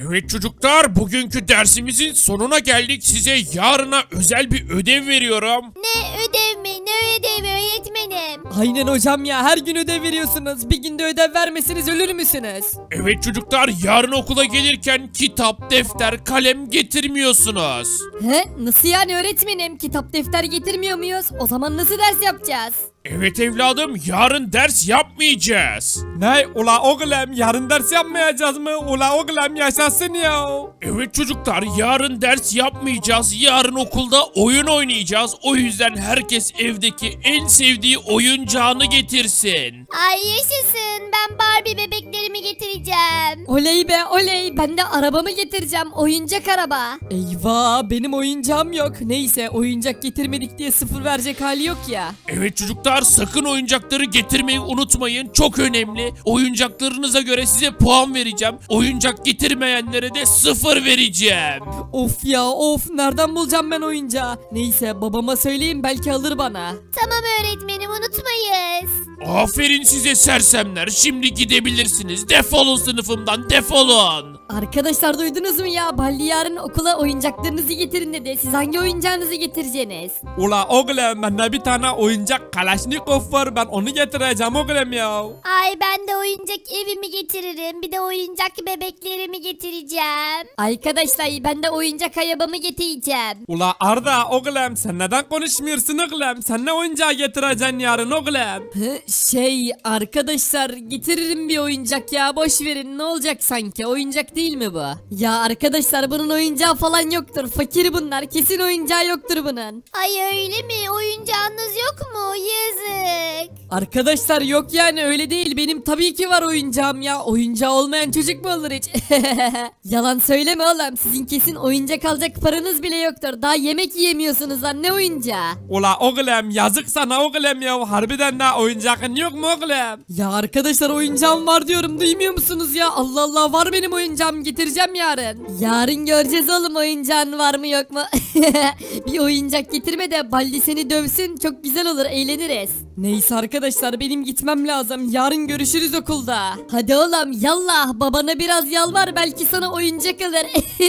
Evet çocuklar, bugünkü dersimizin sonuna geldik. Size yarına özel bir ödev veriyorum. Ne ödev mi? Ne ödevi öğretmenim? Aynen hocam ya, her gün ödev veriyorsunuz. Bir günde ödev vermeseniz ölür müsünüz? Evet çocuklar, yarın okula gelirken kitap, defter, kalem getirmiyorsunuz. He? Nasıl yani öğretmenim? Kitap defter getirmiyor muyuz? O zaman nasıl ders yapacağız? Evet evladım, yarın ders yapmayacağız. Ne? Ula oğlum yarın ders yapmayacağız mı? Ula oğlum yaşasın ya. Evet çocuklar, yarın ders yapmayacağız. Yarın okulda oyun oynayacağız. O yüzden herkes evdeki en sevdiği oyuncağını getirsin. Ay yaşasın, ben Barbie bebeklerimi getireceğim. Oley be oley, ben de arabamı getireceğim, oyuncak araba. Eyvah, benim oyuncağım yok. Neyse, oyuncak getirmedik diye sıfır verecek hali yok ya. Evet çocuklar, sakın oyuncakları getirmeyi unutmayın. Çok önemli. Oyuncaklarınıza göre size puan vereceğim. Oyuncak getirmeyenlere de 0 vereceğim. Of ya of, nereden bulacağım ben oyuncağı? Neyse, babama söyleyeyim, belki alır bana. Tamam öğretmenim, unutmayız. Aferin size sersemler. Şimdi gidebilirsiniz. Defolun sınıfımdan, defolun. Arkadaşlar duydunuz mu ya? Balli yarın okula oyuncaklarınızı getirin dedi. Siz hangi oyuncağınızı getireceksiniz? Ula oğlum bende bir tane oyuncak Kalaşnikov var, ben onu getireceğim oğlum ya. Ay ben de oyuncak evimi getiririm. Bir de oyuncak bebeklerimi getireceğim. Arkadaşlar ben de oyuncak arabamı getireceğim. Ula Arda oğlum sen neden konuşmuyorsun oğlum? Sen ne oyuncağı getireceksin yarın oğlum? Arkadaşlar getiririm bir oyuncak ya, boş verin, ne olacak sanki, oyuncak değil mi bu? Ya arkadaşlar bunun oyuncağı falan yoktur, fakir bunlar, kesin oyuncağı yoktur bunun. Ay öyle mi? Oyuncağınız yok mu? Yazık. Arkadaşlar yok yani, öyle değil, benim tabii ki var oyuncağım ya, oyuncağı olmayan çocuk mu olur hiç? Yalan söyleme oğlum, sizin kesin oyuncak alacak paranız bile yoktur, daha yemek yiyemiyorsunuz lan, ne oyuncağı? Ula oğlum yazık sana oğlum ya, harbiden de oyuncağın yok mu oğlum? Ya arkadaşlar oyuncağım var diyorum, duymuyor musunuz ya? Allah Allah, var benim oyuncağım, getireceğim yarın. Yarın göreceğiz oğlum oyuncağın var mı yok mu? Bir oyuncak getirme de Baldi seni dövsün, çok güzel olur, eğleniriz. Neyse arkadaşlar benim gitmem lazım, yarın görüşürüz okulda. Hadi oğlum yallah, babana biraz yalvar, belki sana oyuncak alır.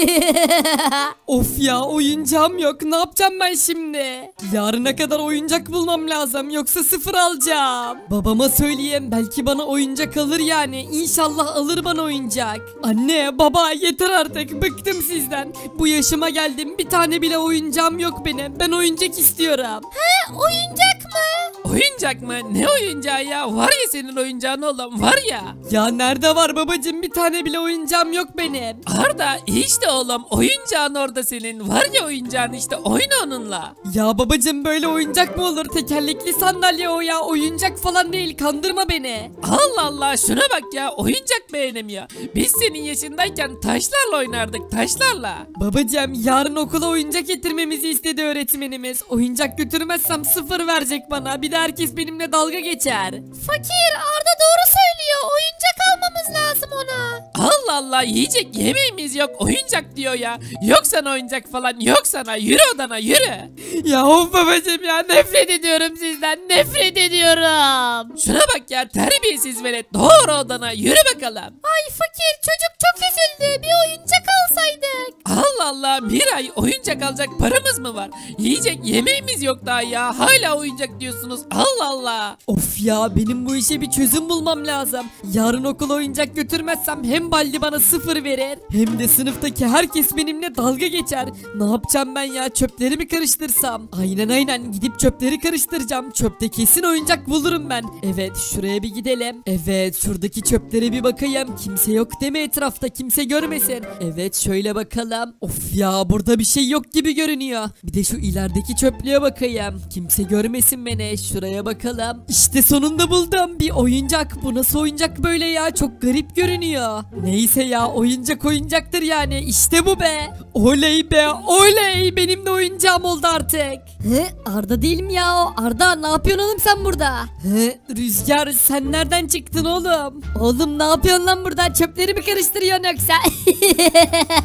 Of ya, oyuncağım yok, ne yapacağım ben şimdi? Yarına kadar oyuncak bulmam lazım, yoksa sıfır alacağım. Babama söyleyeyim, belki bana oyuncak alır yani, İnşallah alır bana oyuncak. Anne baba yeter artık, bıktım sizden. Bu yaşıma geldim, bir tane bile oyuncağım yok benim, ben oyuncak istiyorum. Oyuncak mı? Oyuncak mı? Ne oyuncağı ya? Var ya senin oyuncağın oğlum, var ya. Ya nerede var babacığım, bir tane bile oyuncağım yok benim. Arda işte oğlum, oyuncağın orada senin. Var ya oyuncağın, işte oyna onunla. Ya babacığım böyle oyuncak mı olur? Tekerlekli sandalye o ya, oyuncak falan değil, kandırma beni. Allah Allah, şuna bak ya, oyuncak beğenemiyor. Biz senin yaşındayken taşlarla oynardık, taşlarla. Babacığım yarın okula oyuncak getirmemizi istedi öğretmenimiz. Oyuncak götürmezsem 0 verecek bana, bir de herkes benimle dalga geçer. Fakir, Arda doğru söylüyor. Oyuncak almamız lazım ona. Allah Allah, yiyecek yemeğimiz yok, oyuncak diyor ya. Yok sana oyuncak falan, yok sana, yürü odana yürü. Ya of babacığım ya, nefret ediyorum sizden, nefret ediyorum. Şuna bak ya, terbiyesiz velet, doğru odana yürü bakalım. Ay fakir, çocuk çok üzüldü. Bir oyuncak alsaydık. Allah Allah, Miray, oyuncak alacak paramız mı var? Yiyecek yemeğimiz yok daha ya, hala oyuncak diyorsunuz, Allah Allah. Of ya, benim bu işe bir çözüm bulmam lazım. Yarın okula oyuncak götürmezsem hem Baldi bana 0 verir, hem de sınıftaki herkes benimle dalga geçer. Ne yapacağım ben ya, çöpleri mi karıştırsam? Aynen gidip çöpleri karıştıracağım, çöpte kesin oyuncak bulurum ben. Evet, şuraya bir gidelim. Evet, şuradaki çöplere bir bakayım, kimse yok değil mi etrafta, kimse görmesin. Evet, şöyle bakalım. Of ya, burada bir şey yok gibi görünüyor. Bir de şu ilerideki çöplüğe bakayım, kimse görmesin beni. Şuraya bakalım. İşte sonunda buldum bir oyuncak. Bu nasıl oyuncak böyle ya, çok garip görünüyor. Neyse ya, oyuncak oyuncaktır yani, işte bu be. Oley be oley, benim de oyuncağım oldu artık. Arda değil mi ya o? Arda, ne yapıyorsun oğlum sen burada? Rüzgar, sen nereden çıktın oğlum? Oğlum ne yapıyorsun lan burada, çöpleri mi karıştırıyorsun yoksa?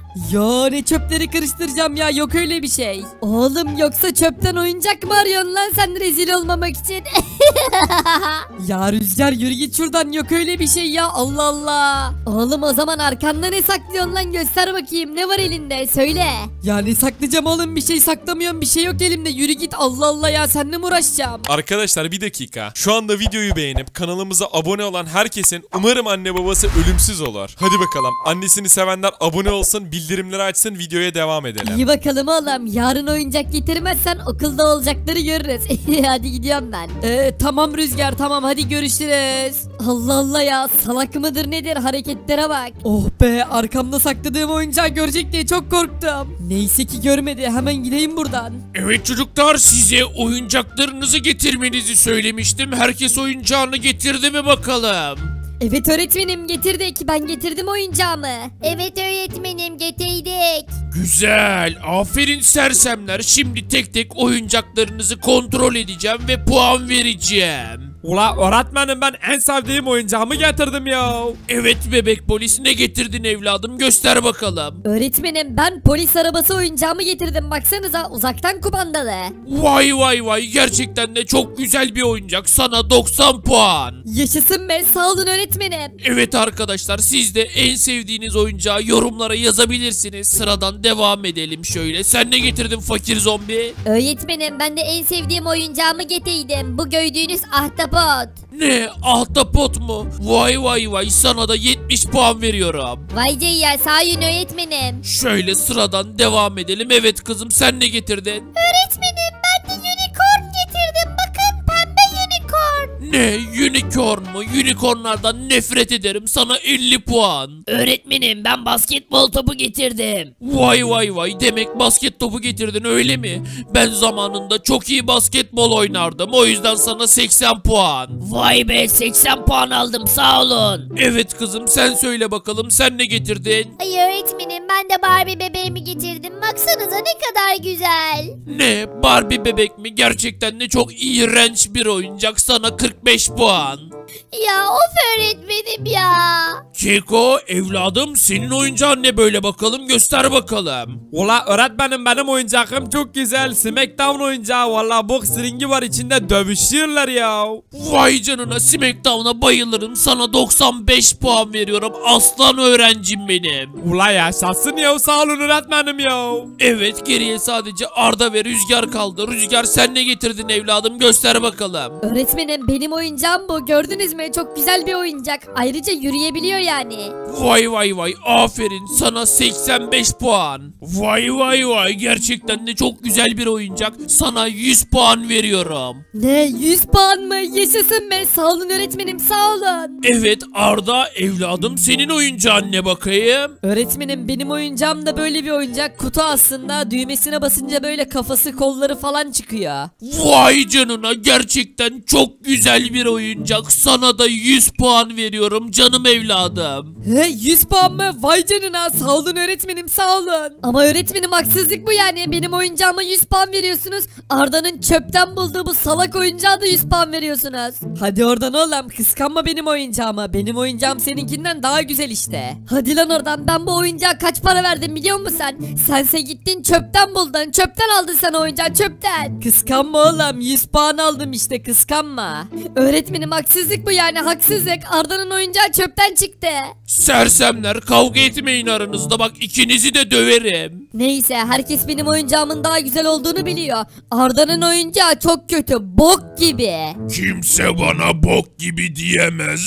Ya ne çöpleri karıştıracağım ya, yok öyle bir şey. Oğlum yoksa çöpten oyuncak mı arıyorsun lan sen rezil olmamak için? Ya Rüzgar yürü git şuradan, yok öyle bir şey ya, Allah Allah. Oğlum o zaman arkanda ne saklıyorsun lan, göster bakayım ne var elinde söyle. Ya ne saklayacağım oğlum, bir şey saklamıyorum, bir şey yok elimde, yürü git Allah Allah ya, seninle mi uğraşacağım? Arkadaşlar bir dakika. Şu anda videoyu beğenip kanalımıza abone olan herkesin umarım anne babası ölümsüz olur. Hadi bakalım. Annesini sevenler abone olsun, bildirimleri açsın, videoya devam edelim. İyi bakalım oğlum, yarın oyuncak getirmezsen okulda olacakları görürüz. Hadi gidiyorum ben. Tamam Rüzgar, tamam hadi görüşürüz. Allah Allah ya, salak mıdır nedir, hareketlere bak. Oh be, arkamda sakladığım oyuncağı görecek diye çok korktum. Neyse ki görmedi, hemen gideyim buradan. Evet çocuklar, size oyuncaklarınızı getirmenizi söylemiştim. Herkes oyuncağını getirdi mi bakalım? Evet öğretmenim, getirdik, ben getirdim oyuncağımı. Evet öğretmenim getirdik. Güzel. Aferin sersemler. Şimdi tek tek oyuncaklarınızı kontrol edeceğim ve puan vereceğim. Ula öğretmenim, ben en sevdiğim oyuncağımı getirdim ya. Evet bebek polis, ne getirdin evladım, göster bakalım. Öğretmenim ben polis arabası oyuncağımı getirdim, baksanıza uzaktan kumandalı. Vay vay vay, gerçekten de çok güzel bir oyuncak, sana 90 puan. Yaşasın be, sağ olun öğretmenim. Evet arkadaşlar, siz de en sevdiğiniz oyuncağı yorumlara yazabilirsiniz. Sıradan devam edelim şöyle. Sen ne getirdin fakir zombi? Öğretmenim ben de en sevdiğim oyuncağımı getirdim. Bu gördüğünüz ahtapot. Ne, ahtapot mu? Vay vay vay, sana da 70 puan veriyorum. Vay ya, sağ olun öğretmenim. Şöyle sıradan devam edelim. Evet kızım, sen ne getirdin? Öğretmenim ben de unicorn getirdim. Bakın, pembe unicorn. Ne, unicorn mu? Unicornlardan nefret ederim, sana 50 puan. Öğretmenim ben basketbol topu getirdim. Vay vay vay, demek basket topu getirdin öyle mi? Ben zamanında çok iyi basketbol oynardım, o yüzden sana 80 puan. Vay be, 80 puan aldım, sağ olun. Evet kızım, sen söyle bakalım, sen ne getirdin? Ay öğretmenim ben de Barbie bebeğimi getirdim. Baksanıza ne kadar güzel. Ne, Barbie bebek mi? Gerçekten de çok iğrenç bir oyuncak, sana 45 puan. Ya of öğretmenim ya. Keko evladım, senin oyuncağın ne böyle bakalım, göster bakalım. Ula öğretmenim, benim oyuncağım çok güzel. Smackdown oyuncağı, valla boks ringi var içinde, dövüşüyorlar ya. Vay canına, Smackdown'a bayılırım, sana 95 puan veriyorum, aslan öğrencim benim. Ula yaşasın ya, sağ olun öğretmenim ya. Evet, geriye sadece Arda ve Rüzgar kaldı. Rüzgar, sen ne getirdin evladım, göster bakalım. Öğretmenim benim oyuncağım bu, gördünüz mü, çok güzel bir oyuncak, ayrıca yürüyebiliyor yani. Vay vay vay, aferin, sana 85 puan. Vay vay vay, gerçekten de çok güzel bir oyuncak, sana 100 puan veriyorum. Ne, 100 puan mı, yaşasın be, sağ olun öğretmenim, sağ olun. Evet Arda evladım, senin oyuncağın ne bakayım? Öğretmenim benim oyuncağım da böyle bir oyuncak, kutu aslında, düğmesine basınca böyle kafası kolları falan çıkıyor. Vay canına, gerçekten çok güzel bir oyuncak, sana da 100 puan veriyorum canım evladım. He, 100 puan mı? Vay canına, sağ olun öğretmenim, sağ olun. Ama öğretmenim haksızlık bu yani, benim oyuncağıma 100 puan veriyorsunuz. Arda'nın çöpten bulduğu bu salak oyuncağa da 100 puan veriyorsunuz. Hadi oradan oğlum, kıskanma benim oyuncağıma, benim oyuncağım seninkinden daha güzel işte. Hadi lan oradan, ben bu oyuncağa kaç para verdim biliyor musun sen? Sense gittin çöpten buldun, çöpten aldın sen oyuncağı, çöpten. Kıskanma oğlum, 100 puan aldım işte, kıskanma. Öğretmenim haksızlık bu yani, haksızlık. Arda'nın oyuncağı çöpten çıktı. Sersemler, kavga etmeyin aranızda, bak ikinizi de döverim. Neyse, herkes benim oyuncağımın daha güzel olduğunu biliyor. Arda'nın oyuncağı çok kötü, bok gibi. Kimse bana bok gibi diyemez.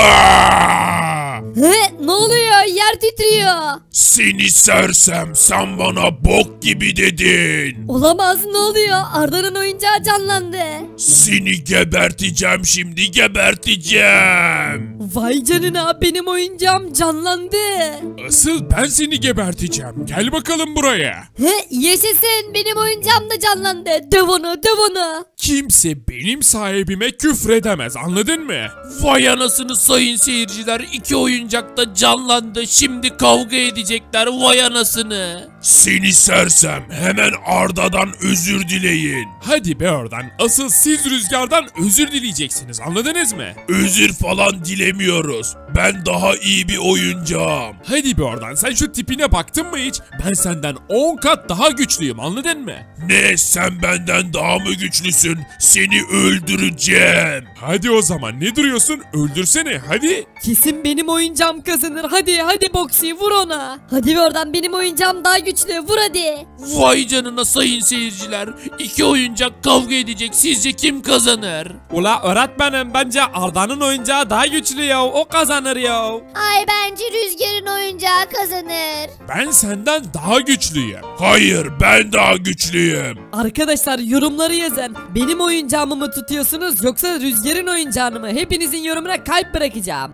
He, ne oluyor? Yer titriyor. Seni sersem, sen bana bok gibi dedin. Olamaz, ne oluyor? Arda'nın oyuncağı canlandı. Seni geberteceğim şimdi, geberteceğim. Vay canına, benim oyuncağım canlandı. Asıl ben seni geberteceğim. Gel bakalım buraya. He, yaşasın, benim oyuncağım da canlandı. Döv onu, döv onu. Kimse benim sahibime küfredemez, anladın mı? Vay anasını sayın seyirciler, iki oyuncak da canlandı. Şimdi kavga edecekler, vay anasını. Seni sersem, hemen Arda'dan özür dileyin. Hadi be oradan. Asıl siz Rüzgar'dan özür dileyeceksiniz, anladınız mı? Özür falan dilemiyoruz. Ben daha iyi bir oyuncağım. Hadi be oradan, sen şu tipine baktın mı hiç? Ben senden 10 kat daha güçlüyüm, anladın mı? Ne, sen benden daha mı güçlüsün? Seni öldüreceğim. Hadi o zaman ne duruyorsun? Öldürsene hadi. Kesin benim oyuncağım kazanır. Hadi Boxy vur ona. Hadi oradan, benim oyuncağım daha güçlü. Vur hadi. Vay canına sayın seyirciler. İki oyuncak kavga edecek. Sizce kim kazanır? Ula öğretmenim, bence Arda'nın oyuncağı daha güçlü ya. O kazanır ya. Ay bence Rüzgar'ın oyuncağı kazanır. Ben senden daha güçlüyüm. Hayır, ben daha güçlüyüm. Arkadaşlar yorumları yazın. Benim oyuncağımı mı tutuyorsunuz yoksa Rüzgar'ın oyuncağını mı? Hepinizin yorumuna kalp bırakacağım.